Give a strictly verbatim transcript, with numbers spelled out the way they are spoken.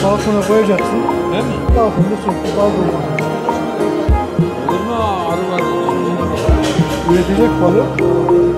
balkona koyacaksın. Değil mi? Balkonda sürekli bal dolduruyor. Olur mu? Arı var. Üretecek balı